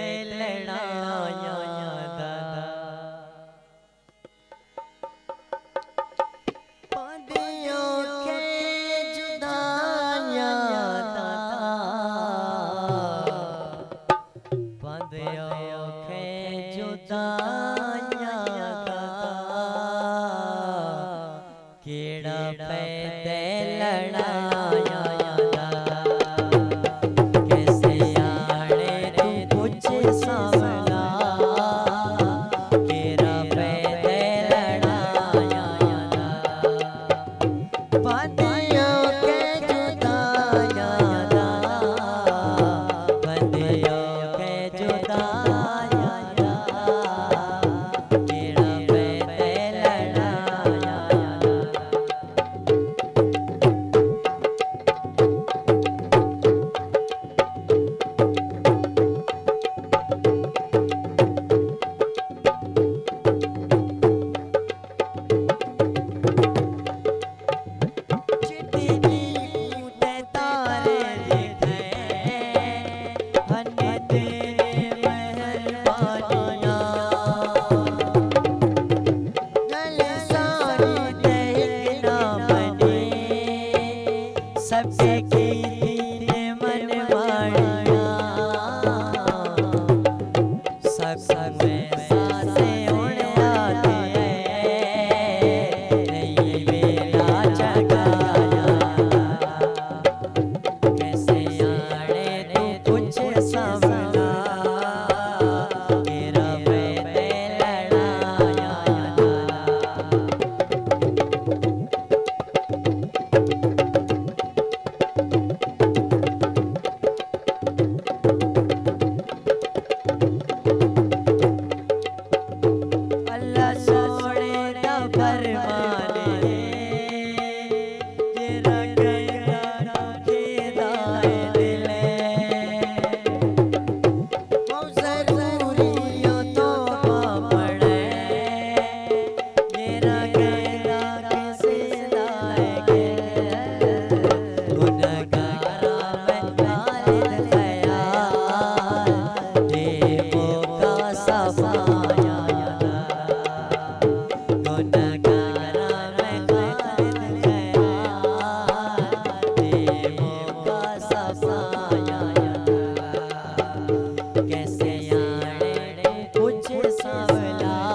लड़ाया दादा पदियों के जुदाया दादा पदियों के जुदाया दादा केड़ा पैदे लड़ाया सबसे कीने मन वाणिया सब में सांसें उड़ आती है नहीं मेरा जगाया कैसे आड़े तू कुछ समझा मेरा पैदे लड़ाया कैसे आड़े कुछ सांवला